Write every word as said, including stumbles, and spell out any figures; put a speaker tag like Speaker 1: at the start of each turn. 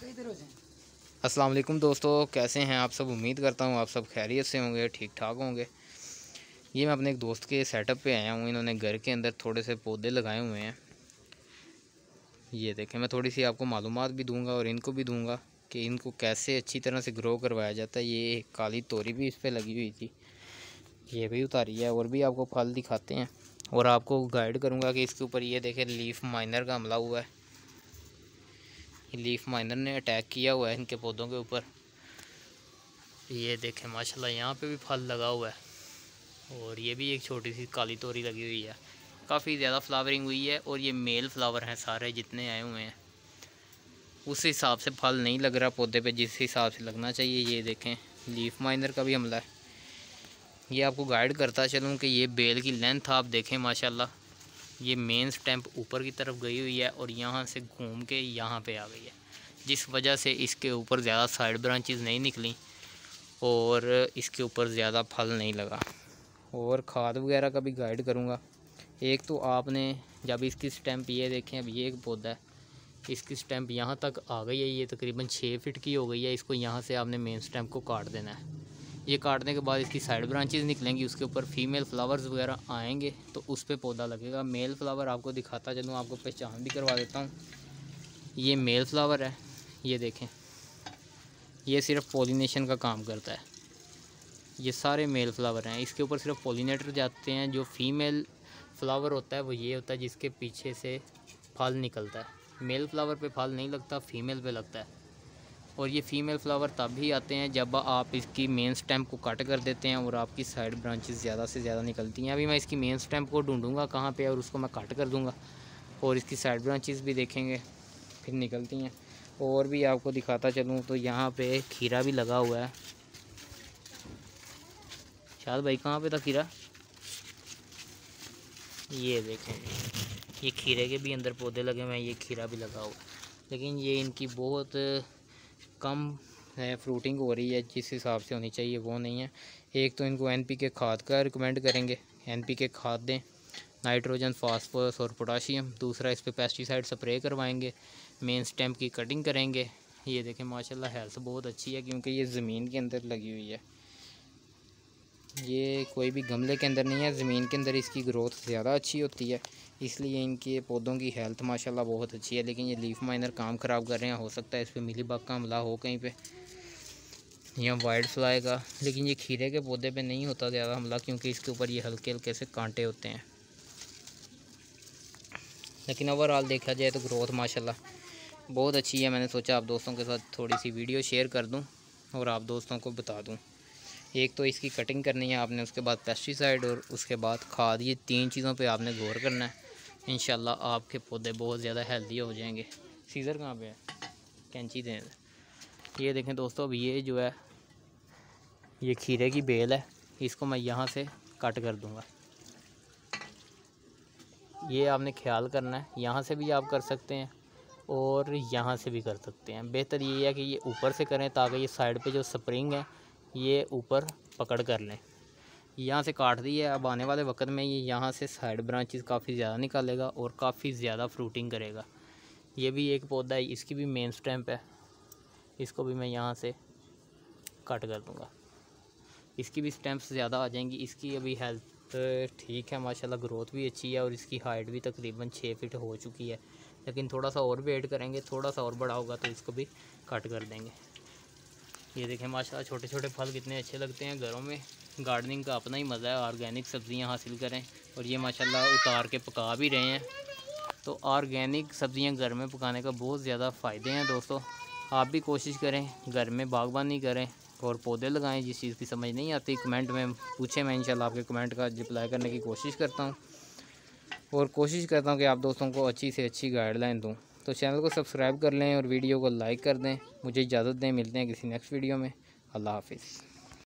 Speaker 1: अस्सलाम वालेकुम दोस्तों, कैसे हैं आप सब। उम्मीद करता हूँ आप सब खैरियत से होंगे, ठीक ठाक होंगे। ये मैं अपने एक दोस्त के सेटअप पे आया हूँ। इन्होंने घर के अंदर थोड़े से पौधे लगाए हुए हैं। ये देखें, मैं थोड़ी सी आपको मालूमात भी दूंगा और इनको भी दूंगा कि इनको कैसे अच्छी तरह से ग्रो करवाया जाता है। ये काली तोरी भी इस पर लगी हुई थी, ये भी उतारी है। और भी आपको फल दिखाते हैं और आपको गाइड करूँगा कि इसके ऊपर ये देखें लीफ माइनर का हमला हुआ है। लीफ माइनर ने अटैक किया हुआ है इनके पौधों के ऊपर। ये देखें माशाल्लाह, यहाँ पे भी फल लगा हुआ है और ये भी एक छोटी सी काली तोरी लगी हुई है। काफ़ी ज़्यादा फ्लावरिंग हुई है और ये मेल फ्लावर हैं सारे जितने आए हुए हैं। उस हिसाब से फल नहीं लग रहा पौधे पे जिस हिसाब से लगना चाहिए। ये देखें लीफ माइनर का भी हमला है। ये आपको गाइड करता चलूँ कि ये बेल की लेंथ आप देखें माशाल्लाह, ये मेन स्टैम्प ऊपर की तरफ गई हुई है और यहाँ से घूम के यहाँ पे आ गई है, जिस वजह से इसके ऊपर ज़्यादा साइड ब्रांचेस नहीं निकली और इसके ऊपर ज़्यादा फल नहीं लगा। और खाद वगैरह का भी गाइड करूँगा। एक तो आपने जब इसकी स्टैम्प ये देखें, अब ये एक पौधा है, इसकी स्टैम्प यहाँ तक आ गई है, ये तकरीबन छः फिट की हो गई है। इसको यहाँ से आपने मेन स्टैम्प को काट देना है। ये काटने के बाद इसकी साइड ब्रांचेस निकलेंगी, उसके ऊपर फीमेल फ्लावर्स वगैरह आएंगे तो उस पर पौधा लगेगा। मेल फ्लावर आपको दिखाता चलूँ, आपको पहचान भी करवा देता हूँ। ये मेल फ्लावर है, ये देखें, ये सिर्फ पॉलिनेशन का काम करता है। ये सारे मेल फ्लावर हैं, इसके ऊपर सिर्फ पॉलिनेटर जाते हैं। जो फीमेल फ्लावर होता है वो ये होता है जिसके पीछे से फल निकलता है। मेल फ्लावर पे फल नहीं लगता, फीमेल पे लगता है। और ये फ़ीमेल फ्लावर तब ही आते हैं जब आप इसकी मेन स्टैम्प को कट कर देते हैं और आपकी साइड ब्रांचेस ज़्यादा से ज़्यादा निकलती हैं। अभी मैं इसकी मेन स्टैम्प को ढूंढूंगा कहाँ पे और उसको मैं कट कर दूंगा और इसकी साइड ब्रांचेस भी देखेंगे फिर निकलती हैं। और भी आपको दिखाता चलूँ तो यहाँ पे खीरा भी लगा हुआ है। शायद भाई कहाँ पे था खीरा, ये देखें, ये खीरे के भी अंदर पौधे लगे हुए हैं, ये खीरा भी लगा हुआ है। लेकिन ये इनकी बहुत कम है, फ्रूटिंग हो रही है, जिस हिसाब से होनी चाहिए वो नहीं है। एक तो इनको एन पी के खाद का रिकमेंड करेंगे, एन पी के खाद दें, नाइट्रोजन, फास्फोरस और पोटाशियम। दूसरा इस पे पेस्टिसाइड स्प्रे करवाएंगे, मेन स्टेम की कटिंग करेंगे। ये देखें माशाल्लाह हेल्थ बहुत अच्छी है क्योंकि ये ज़मीन के अंदर लगी हुई है। ये कोई भी गमले के अंदर नहीं है, ज़मीन के अंदर इसकी ग्रोथ ज़्यादा अच्छी होती है, इसलिए इनके पौधों की हेल्थ माशाल्लाह बहुत अच्छी है। लेकिन ये लीफ माइनर काम ख़राब कर रहे हैं। हो सकता है इस पर मिलीबग का हमला हो कहीं पे या वाइट फ्लाई का। लेकिन ये खीरे के पौधे पे नहीं होता ज़्यादा हमला क्योंकि इसके ऊपर ये हल्के हल्के से कांटे होते हैं। लेकिन ओवरऑल देखा जाए तो ग्रोथ माशाल्लाह बहुत अच्छी है। मैंने सोचा आप दोस्तों के साथ थोड़ी सी वीडियो शेयर कर दूँ और आप दोस्तों को बता दूँ। एक तो इसकी कटिंग करनी है आपने, उसके बाद पेस्टिसाइड और उसके बाद खाद। ये तीन चीज़ों पे आपने गौर करना है। इंशाल्लाह आपके पौधे बहुत ज़्यादा हेल्दी हो जाएंगे। सीज़र कहाँ पे है, कैंची दें। ये देखें दोस्तों, अब ये जो है ये खीरे की बेल है, इसको मैं यहाँ से कट कर दूँगा। ये आपने ख्याल करना है, यहाँ से भी आप कर सकते हैं और यहाँ से भी कर सकते हैं। बेहतर ये है कि ये ऊपर से करें ताकि ये साइड पे जो स्प्रिंग है ये ऊपर पकड़ कर लें। यहाँ से काट दी है, अब आने वाले वक्त में ये यहाँ से साइड ब्रांचेस काफ़ी ज़्यादा निकालेगा और काफ़ी ज़्यादा फ्रूटिंग करेगा। ये भी एक पौधा है, इसकी भी मेन स्टैम्प है, इसको भी मैं यहाँ से कट कर दूँगा। इसकी भी स्टैम्प्स ज़्यादा आ जाएंगी। इसकी अभी हेल्थ ठीक है माशाल्लाह, ग्रोथ भी अच्छी है और इसकी हाइट भी तकरीबन छः फिट हो चुकी है। लेकिन थोड़ा सा और वेट करेंगे, थोड़ा सा और बड़ा होगा तो इसको भी कट कर देंगे। ये देखें माशाल्लाह, छोटे छोटे फल कितने अच्छे लगते हैं। घरों में गार्डनिंग का अपना ही मज़ा है। ऑर्गेनिक सब्ज़ियां हासिल करें और ये माशाल्लाह उतार के पका भी रहे हैं। तो ऑर्गेनिक सब्ज़ियां घर में पकाने का बहुत ज़्यादा फ़ायदे हैं दोस्तों। आप भी कोशिश करें, घर में बागबानी करें और पौधे लगाएं। जिस चीज़ की समझ नहीं आती कमेंट में पूछें, मैं इंशाल्लाह आपके कमेंट का रिप्लाई करने की कोशिश करता हूँ और कोशिश करता हूँ कि आप दोस्तों को अच्छी से अच्छी गाइडलाइन दूँ। तो चैनल को सब्सक्राइब कर लें और वीडियो को लाइक कर दें। मुझे इजाज़त दें, मिलते हैं किसी नेक्स्ट वीडियो में। अल्लाह हाफिज़।